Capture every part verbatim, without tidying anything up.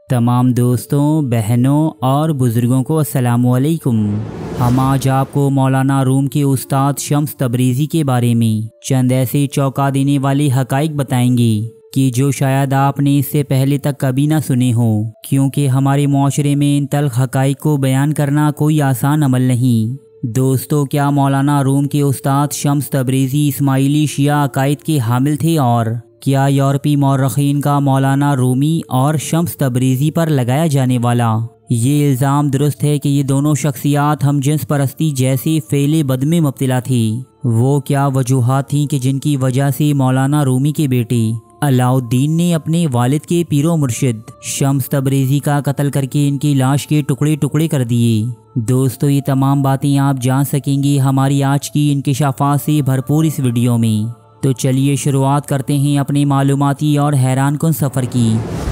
तमाम दोस्तों, बहनों और बुज़ुर्गों को अस्सलामुअलैकुम। हम आज आपको मौलाना रूम के उस्ताद शम्स तबरेज़ी के बारे में चंद ऐसे चौंका देने वाले हक़ाइक़ बताएंगे कि जो शायद आपने इससे पहले तक कभी ना सुने हों, क्योंकि हमारे माशरे में इन तल्ख़ हक़ाइक़ को बयान करना कोई आसान अमल नहीं। दोस्तों, क्या मौलाना रूम के उस्ताद शम्स तबरेज़ी इस्माइली शिया अक़ाइद के हामिल थे? और क्या यूरोपी मौरख़ीन का मौलाना रूमी और शम्स तबरेज़ी पर लगाया जाने वाला ये इल्ज़ाम दुरुस्त है कि ये दोनों शख्सियात हम जिन्स परस्ती जैसे फ़ेले बद में मुब्तला थी? वो क्या वजूहात थीं कि जिनकी वजह से मौलाना रूमी के बेटे अलाउद्दीन ने अपने वालिद के पीरो मुर्शिद शम्स तबरेज़ी का कत्ल करके इनकी लाश के टुकड़े टुकड़े कर दिए? दोस्तों, ये तमाम बातें आप जान सकेंगे हमारी आज की इंकिशाफ़ात से भरपूर इस वीडियो में। तो चलिए शुरुआत करते हैं अपने मालूमाती और हैरानकुन सफ़र की।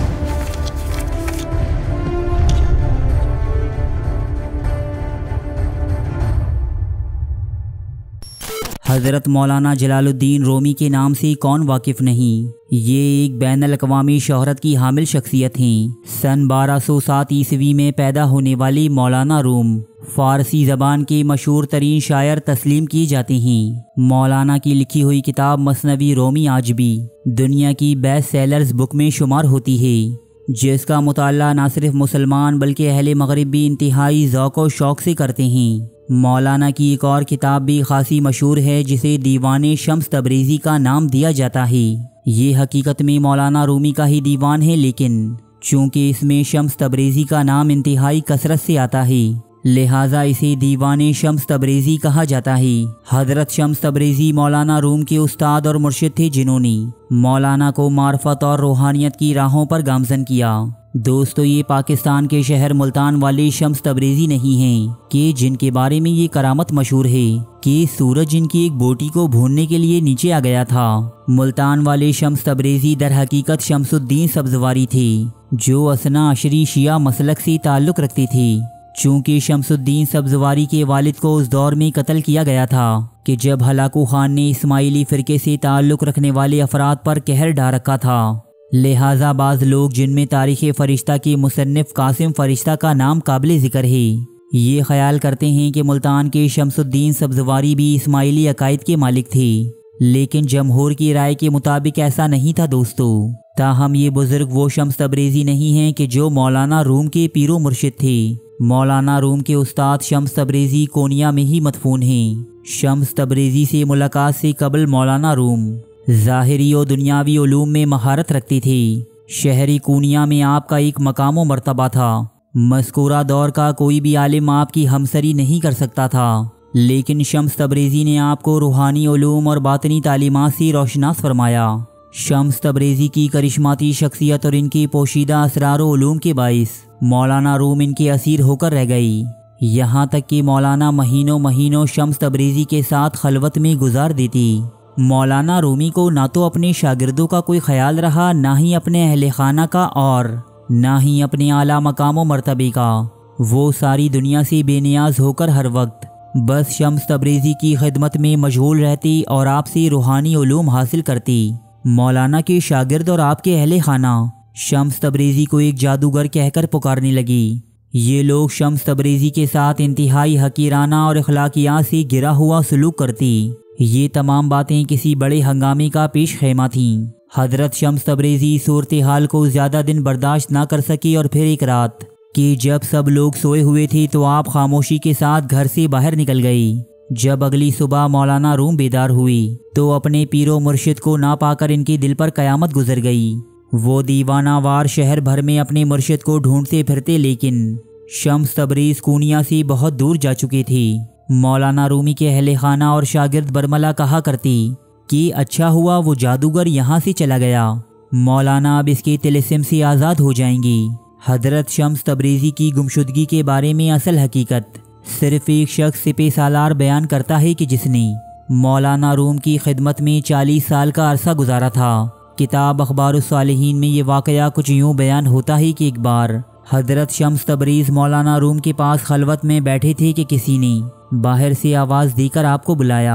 हज़रत मौलाना जलालुद्दीन रूमी के नाम से कौन वाकिफ़ नहीं? ये एक बैनुल अक़वामी शोहरत की हामिल शख्सियत हैं। सन बारह सौ सात ईस्वी में पैदा होने वाली मौलाना रूम फ़ारसी ज़बान के मशहूर तरीन शायर तस्लीम किए जाते हैं। मौलाना की लिखी हुई किताब मसनवी रूमी आज भी दुनिया की बेस्ट सेलर्स बुक में शुमार होती है, जिसका मुताला न सिर्फ मुसलमान बल्कि अहले मगरिब भी इंतहाई ज़ौक़ और शौक़ से करते हैं। मौलाना की एक और किताब भी खासी मशहूर है, जिसे दीवान शम्स तबरेज़ी का नाम दिया जाता है। ये हकीकत में मौलाना रूमी का ही दीवान है, लेकिन चूँकि इसमें शम्स तबरेज़ी का नाम इंतहाई कसरत से आता है, लिहाजा इसे दीवान शम्स तबरेज़ी कहा जाता है। हज़रत शम्स तबरेज़ी मौलाना रूम के उस्ताद और मुर्शिद थे, जिन्होंने मौलाना को मार्फत और रूहानियत की राहों पर गामज़न किया। दोस्तों, ये पाकिस्तान के शहर मुल्तान वाले शम्स तबरेज़ी नहीं हैं कि जिनके बारे में ये करामत मशहूर है कि सूरज इनकी एक बोटी को भूनने के लिए नीचे आ गया था। मुल्तान वाले शम्स तबरेज़ी दर हकीकत शम्सुद्दीन सब्ज़वारी थे, जो असना अशरी शिया मसलक से ताल्लुक़ रखती थी। चूँकि शम्सुद्दीन सब्ज़वारी के वालिद को उस दौर में कत्ल किया गया था कि जब हलाकू खान ने इस्माइली फ़िरके से ताल्लुक़ रखने वाले अफराद पर कहर ढा रखा था, लिहाजा बाज़ लोग, जिनमें तारीख़ फ़रिश्ता के मुसन्निफ़ कासिम फ़रिश्ता का नाम काबिल ज़िक्र है, ये ख्याल करते हैं कि मुल्तान के शम्सुद्दीन सब्ज़वारी भी इस्माइली अक़ाइद के मालिक थे। लेकिन जमहूर की राय के मुताबिक ऐसा नहीं था दोस्तों। ताहम ये बुज़ुर्ग वो शम्स तबरेज़ी नहीं हैं कि जो मौलाना रूम के पीरो मुर्शिद थे। मौलाना रूम के उस्ताद शम्स तबरेज़ी कोनिया में ही मदफून हैं। शम्स तबरेज़ी से मुलाकात से कबल मौलाना रूम ज़ाहिरी और दुनियावी उलूम में महारत रखती थी। शहरी कोनिया में आपका एक मकाम व मर्तबा था। मज़कूरा दौर का कोई भी आलिम आपकी हमसरी नहीं कर सकता था, लेकिन शम्स तबरेज़ी ने आपको रूहानी उलूम और बातनी तालीमात से रोशनास फरमाया। शम्स तबरेज़ी की करिश्माती शख्सियत और इनकी पोशीदा असरार व उलूम के बाइस मौलाना रूम इनके असीर होकर रह गई। यहाँ तक कि मौलाना महीनों महीनों शम्स तबरेज़ी के साथ खलवत में गुजार देती। मौलाना रूमी को ना तो अपने शागिर्दों का कोई ख्याल रहा, ना ही अपने अहले खाना का और ना ही अपने आला मकाम व मर्तबे का। वो सारी दुनिया से बेनियाज होकर हर वक्त बस शम्स तबरेज़ी की खिदमत में मशगूल रहती और आपसे रूहानी उलूम हासिल करती। मौलाना के शागिर्द और आपके अहले खाना शम्स तबरेज़ी को एक जादूगर कहकर पुकारने लगी। ये लोग शम्स तबरेज़ी के साथ इंतहाई हकीराना और अखलाकियात से गिरा हुआ सलूक करती। ये तमाम बातें किसी बड़े हंगामे का पेश खेमा थीं। हज़रत शम्स तबरेज़ी सूरत हाल को ज़्यादा दिन बर्दाश्त ना कर सकी और फिर एक रात कि जब सब लोग सोए हुए थे तो आप खामोशी के साथ घर से बाहर निकल गई। जब अगली सुबह मौलाना रूम बेदार हुई तो अपने पीरो मुर्शिद को ना पाकर इनके दिल पर क़यामत गुजर गई। वो दीवानावार शहर भर में अपने मुर्शिद को ढूंढते फिरते, लेकिन शम्स तबरेज़ कोनिया से बहुत दूर जा चुके थे। मौलाना रूमी के अहले खाना और शागिर्द बरमला कहा करती कि अच्छा हुआ वो जादूगर यहाँ से चला गया, मौलाना अब इसके तिलिस्म से आज़ाद हो जाएंगी। हज़रत शम्स तबरेज़ी की गुमशुदगी के बारे में असल हकीकत सिर्फ एक शख्स सिपे सालार बयान करता है कि जिसने मौलाना रूम की खिदमत में चालीस साल का अरसा गुजारा था। किताब अखबारुस्सालिहीन में ये वाक़या कुछ यूँ बयान होता है कि एक बार हज़रत शम्स तबरेज़ मौलाना रूम के पास खलवत में बैठे थे कि किसी ने बाहर से आवाज़ देकर आपको बुलाया।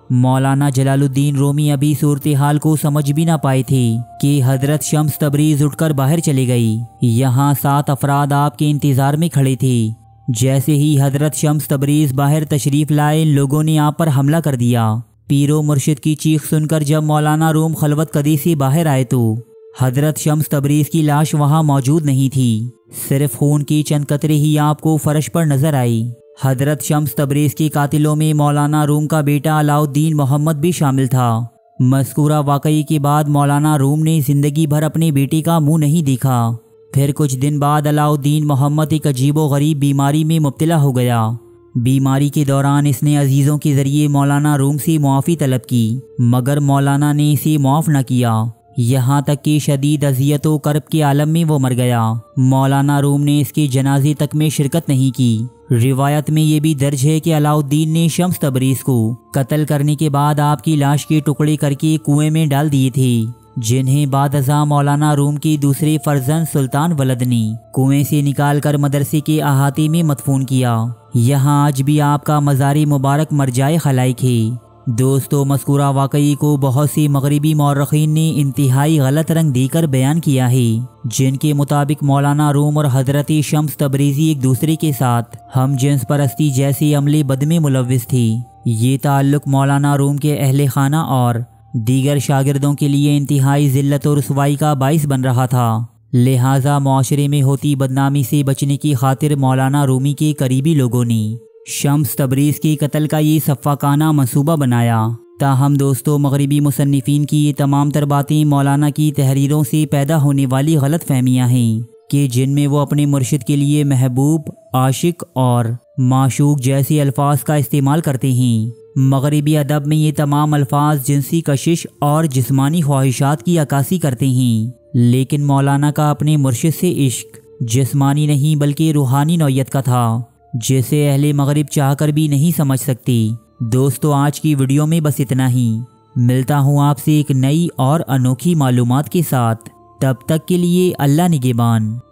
मौलाना जलालुद्दीन रूमी अभी सूरत हाल को समझ भी ना पाए थे कि हजरत शम्स तबरीज़ उठकर बाहर चले गई। यहाँ सात अफराद आपके इंतज़ार में खड़े थे। जैसे ही हजरत शम्स तबरीज़ बाहर तशरीफ़ लाए, इन लोगों ने आप पर हमला कर दिया। पीरो मुर्शिद की चीख सुनकर जब मौलाना रूम खलवत कदी से बाहर आए तो हजरत शम्स तबरीज़ की लाश वहाँ मौजूद नहीं थी। सिर्फ खून की चंद कतरे ही आपको फर्श पर नजर आई। हजरत शम्स तबरीज़ के कातिलों में मौलाना रूम का बेटा अलाउद्दीन मोहम्मद भी शामिल था। मज़कूरा वाक़ई के बाद मौलाना रूम ने ज़िंदगी भर अपने बेटे का मुंह नहीं देखा। फिर कुछ दिन बाद अलाउद्दीन मोहम्मद एक अजीबो गरीब बीमारी में मुब्तला हो गया। बीमारी के दौरान इसने अजीज़ों के ज़रिए मौलाना रूम से मुआफ़ी तलब की, मगर मौलाना ने इसे मुआफ़ न किया। यहाँ तक कि शदीद अज़ियत व कर्ब के आलम में वो मर गया। मौलाना रूम ने इसके जनाजे तक में शिरकत नहीं की। रिवायत में ये भी दर्ज है कि अलाउद्दीन ने शम्स तबरीज़ को कत्ल करने के बाद आपकी लाश के टुकड़े करके कुएं में डाल दिए थे, जिन्हें बाद अज़ा मौलाना रूम के दूसरे फर्जंद सुल्तान वलद ने कुएं से निकाल कर मदरसे के अहाते में मदफून किया। यहाँ आज भी आपका मज़ार मुबारक मरजाए खलाइक है। दोस्तों, मज़कूरा वाक़ई को बहुत से मगरिबी मौरख़ीन ने इंतहाई गलत रंग देकर बयान किया है, जिनके मुताबिक मौलाना रूम और हज़रत शम्स तबरीज़ी एक दूसरे के साथ हम जिन्स परस्ती जैसे अमले बद में मुलव्विस थे। ये ताल्लुक़ मौलाना रूम के अहले खाना और दीगर शागिर्दों के लिए इंतहाई ज़िल्लत और रुसवाई का बाइस बन रहा था। लिहाजा मुआशरे में होती बदनामी से बचने की खातिर मौलाना रूमी के करीबी लोगों ने शम्स तबरीज़ के कत्ल का ये सफ़ाकाना मंसूबा बनाया। ताहम दोस्तों, मगरिबी मुसन्निफ़ीन की ये तमाम तर बातें मौलाना की तहरीरों से पैदा होने वाली गलत फहमियाँ हैं कि जिनमें वो अपने मुर्शिद के लिए महबूब, आशिक और माशूक जैसे अल्फाज का इस्तेमाल करते हैं। मगरिबी अदब में ये तमाम अल्फाज जिनसी कशिश और जिस्मानी ख्वाहिशात की अक्कासी करते हैं, लेकिन मौलाना का अपने मुर्शिद से इश्क जिस्मानी नहीं बल्कि रूहानी नौयत का था, जिसे अहले मगरिब चाहकर भी नहीं समझ सकती। दोस्तों, आज की वीडियो में बस इतना ही। मिलता हूँ आपसे एक नई और अनोखी मालूमात के साथ। तब तक के लिए अल्लाह निगहबान।